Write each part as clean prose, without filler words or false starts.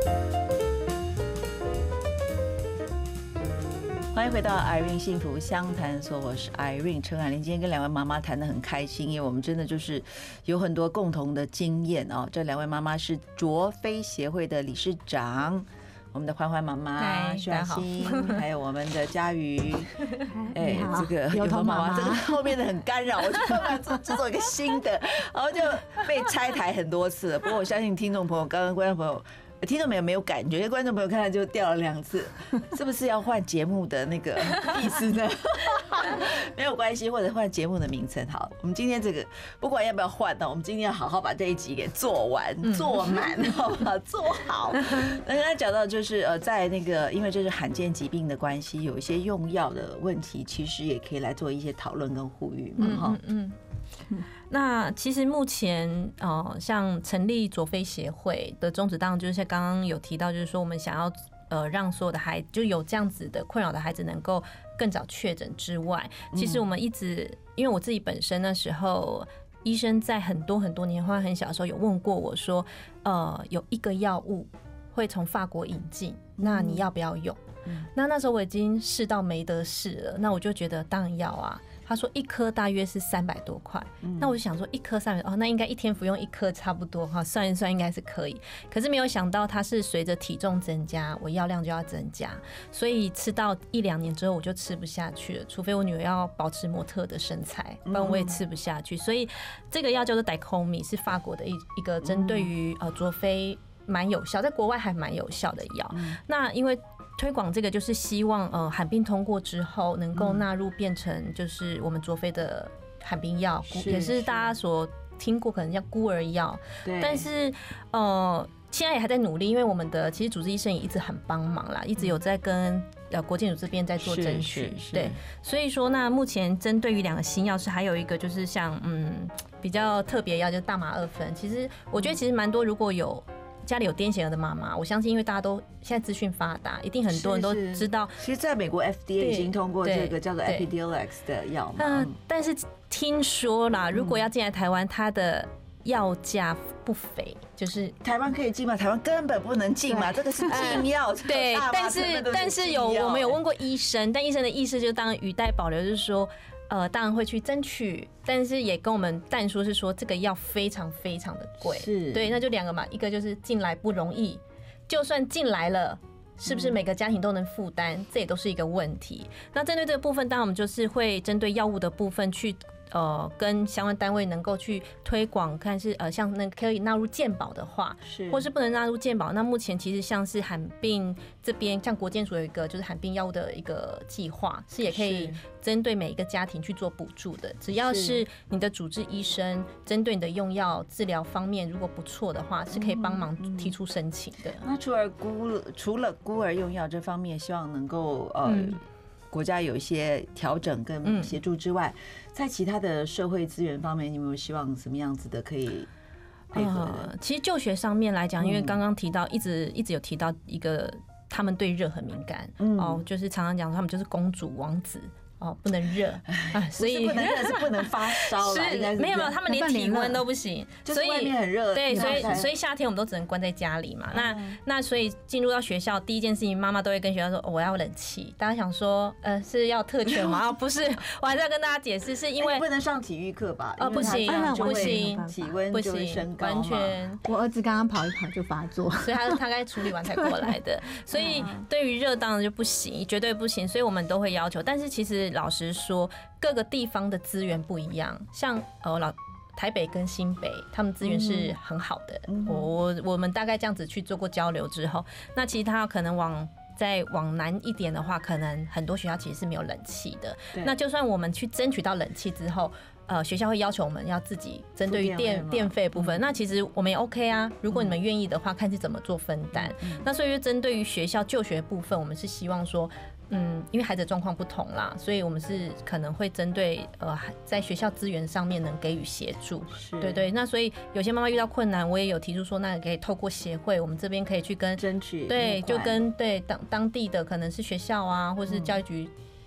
欢迎回到 Irene 幸福相谈所，我是 Irene 陈海玲。今天跟两位妈妈谈得很开心，因为我们真的就是有很多共同的经验哦。这两位妈妈是卓非协会的理事长，我们的欢欢妈妈、徐雅欣，还有我们的佳瑜。哎，这个油头妈妈，这个后面的很干扰，我就办法制作一个新的，然后就被拆台很多次了。不过我相信听众朋友，刚刚观众朋友。听众朋友没有感觉，因为观众朋友看到就掉了2次，是不是要换节目的那个意思呢？没有关系，或者换节目的名称。好，我们今天这个不管要不要换呢，我们今天要好好把这一集给做完、做满，好不好？做好。那刚才讲到就是在那个因为这是罕见疾病的关系，有一些用药的问题，其实也可以来做一些讨论跟呼吁嘛，哈。 那其实目前像成立卓非协会的宗旨，当然就是像刚刚有提到，就是说我们想要让所有的孩子就有这样子的困扰的孩子能够更早确诊之外，其实我们一直因为我自己本身那时候医生在很多年很小的时候有问过我说，有一个药物会从法国引进，那你要不要用？那时候我已经试到没得试了，那我就觉得当然要啊。他说1颗大约是300多块，那我就想说1颗300，那应该一天服用1颗差不多哈，算一算应该是可以。可是没有想到它是随着体重增加，我药量就要增加，所以吃到1-2年之后我就吃不下去了，除非我女儿要保持模特的身材，不然我也吃不下去。所以这个药叫做 Diclofenac， 是法国的一个针对于卓非蛮有效，在国外还蛮有效的药。那因为推广这个就是希望罕病通过之后能够纳入变成就是我们卓非的罕病药，也是大家所听过可能叫孤儿药，但是现在也还在努力，因为我们的其实主治医生也一直很帮忙啦，一直有在跟国健署这边在做争取，对，所以说那目前针对于2个新药是还有一个就是像比较特别药就是大麻2酚，其实我觉得其实蛮多如果有家里有癫痫儿的妈妈，我相信因为大家都现在资讯发达，一定很多人都知道。 其实在美国 FDA 已经通过这个叫做 Epidiolex 的药嘛。 但是听说啦，如果要进来台湾，它的药价不菲，就是台湾可以进吗？台湾根本不能进嘛，这个是禁药。 对，但是我们有问过医生，但医生的意思就当然语带保留，就是说。当然会去争取，但是也跟我们但说是说这个药非常非常的贵，对，那就2个嘛，一个就是进来不容易，就算进来了，是不是每个家庭都能负担，这也都是一个问题。那针对这个部分，当然我们就是会针对药物的部分去。跟相关单位能够去推广，看是像那可以纳入健保的话，或是不能纳入健保。那目前其实像是罕病这边，像国健署有一个就是罕病药物的一个计划，是也可以针对每一个家庭去做补助的。只要是你的主治医生针对你的用药治疗方面如果不错的话，是可以帮忙提出申请的。 那除了孤儿用药这方面，希望能够国家有一些调整跟协助之外，在其他的社会资源方面，你有没有希望什么样子的可以配合的？ 其实就学上面来讲，因为刚刚提到一直有提到一个，他们对热很敏感，就是常常讲他们就是公主王子。不能热， 所以不能热是不能发烧了， 没有，他们连体温都不行， 所以外面很热， 对，所以夏天我们都只能关在家里嘛。那所以进入到学校，第一件事情，妈妈都会跟学校说，我要冷气。大家想说，是要特权吗？不是，我还是要跟大家解释，是因为不能上体育课吧？ 不行， 体温就会升高， 完全。 我儿子刚刚跑一跑就发作， 所以他该处理完才过来的。所以对于热当然就不行，绝对不行。所以我们都会要求，但是其实。老实说，各个地方的资源不一样，像台北跟新北，他们资源是很好的。我们大概这样子去做过交流之后，那其他可能再往南一点的话，可能很多学校其实是没有冷气的。那就算我们去争取到冷气之后，学校会要求我们要自己针对于电费部分，那其实我们也 OK 啊。如果你们愿意的话，看是怎么做分担。那所以针对于学校就学部分，我们是希望说。因为孩子的状况不同啦，所以我们是可能会针对在学校资源上面能给予协助，对。那所以有些妈妈遇到困难，我也有提出说，那可以透过协会，我们这边可以去跟争取， 对，就跟当地的可能是学校啊，或是教育局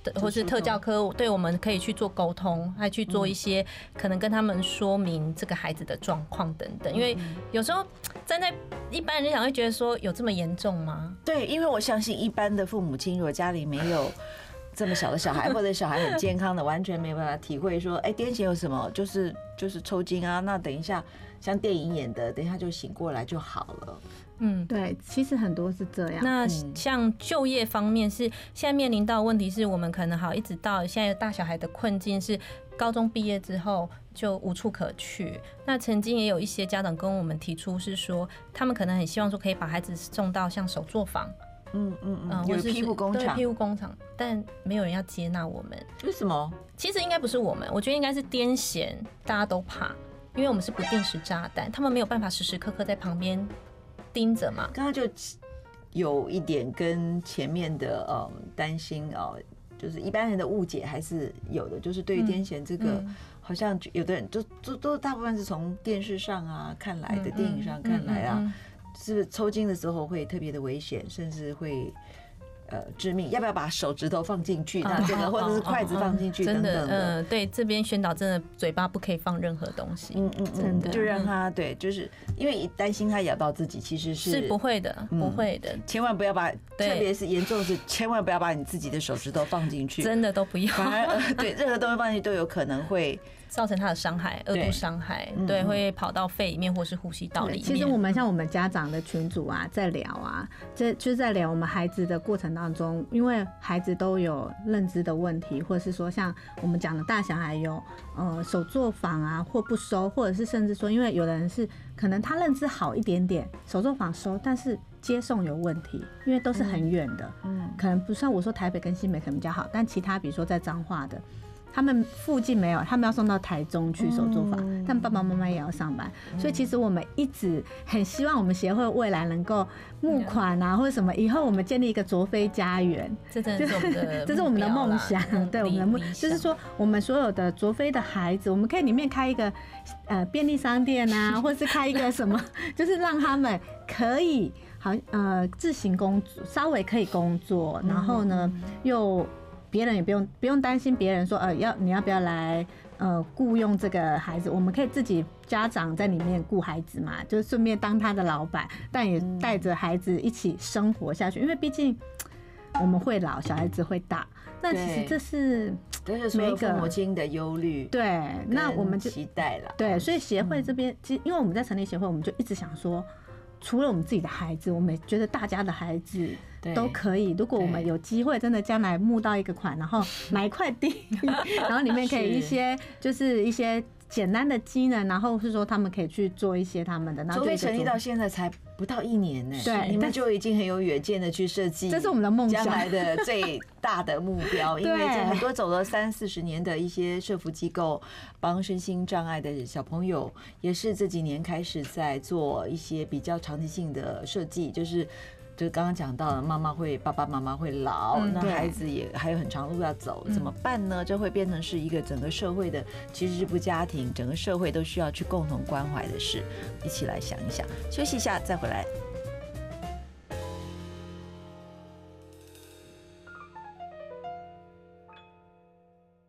或是特教科，对，我们可以去做沟通，还去做一些可能跟他们说明这个孩子的状况等等。因为有时候站在一般人想会觉得说有这么严重吗？ 对，因为我相信一般的父母亲，如果家里没有这么小的小孩，或者小孩很健康的，完全没有办法体会说，癫痫有什么，就是抽筋啊，那等一下像电影演的，等一下就醒过来就好了。 对，其实很多是这样。 那像就业方面是现在面临到的问题是我们可能一直到现在大小孩的困境是高中毕业之后就无处可去。那曾经也有一些家长跟我们提出是说，他们可能很希望说可以把孩子送到像手作坊， 有批复工厂， 对，批复工厂，但没有人要接纳我们。 为什么？ 其实应该不是我们，我觉得应该是癫痫，大家都怕，因为我们是不定时炸弹，他们没有办法时时刻刻在旁边盯着嘛。 刚刚就有一点跟前面的担心就是一般人的误解还是有的，就是对于癫痫这个，好像有的人都大部分是从电视上啊看来的，电影上看来啊，是不是抽筋的时候会特别的危险，甚至会致命？要不要把手指头放进去？那这个或者是筷子放进去等等的？ 对，这边宣导真的嘴巴不可以放任何东西。 真的就让他对，就是因为担心他咬到自己，其实是不会的，不会的， 千万不要把，特别是严重是千万不要把你自己的手指头放进去， 真的都不要。 反而对任何东西放进去都有可能会造成他的伤害，二度伤害，对，会跑到肺里面或是呼吸道里面。 其实我们像我们家长的群组啊，在聊啊，就是在聊我们孩子的过程当中，因为孩子都有认知的问题，或者是说像我们讲的大小孩有手作坊啊，或不收，或者是甚至说，因为有的人是可能他认知好一点点，手作坊收，但是接送有问题，因为都是很远的，可能不像我说台北跟新北可能比较好，但其他比如说在彰化的。他们附近没有，他们要送到台中去手作坊，但爸爸妈妈也要上班，所以其实我们一直很希望我们协会未来能够募款啊，或者什么，以后我们建立一个卓飞家园， 这真的是我们的， 这是我们的梦想，对，我们的就是说，我们所有的卓飞的孩子，我们可以里面开一个便利商店啊，或是开一个什么，就是让他们可以自行工作，稍微可以工作，然后呢又。别人也不用担心别人说你要不要来雇佣这个孩子，我们可以自己家长在里面雇孩子嘛，就顺便当他的老板，但也带着孩子一起生活下去，因为毕竟我们会老，小孩子会大，那其实这是所有父母亲的忧虑， 对，那我们就期待了， 对，所以协会这边，因为我们在成立协会，我们就一直想说。除了我们自己的孩子，我们觉得大家的孩子都可以。如果我们有机会，真的将来募到一个款，然后买一块地，然后里面可以就是一些简单的机能，然后是说他们可以去做一些他们的。卓飞成立到现在才不到1年呢， 对， 你们就已经很有远见的去设计， 这是我们的梦想， 将来的最大的目标。因为很多走了30-40年的一些社福机构，帮身心障碍的小朋友，也是这几年开始在做一些比较长期性的设计，就刚刚讲到了，爸爸妈妈会老，那孩子也还有很长路要走，怎么办呢？这会变成是一个整个社会的，其实是不家庭，整个社会都需要去共同关怀的事，一起来想一想。休息一下，再回来。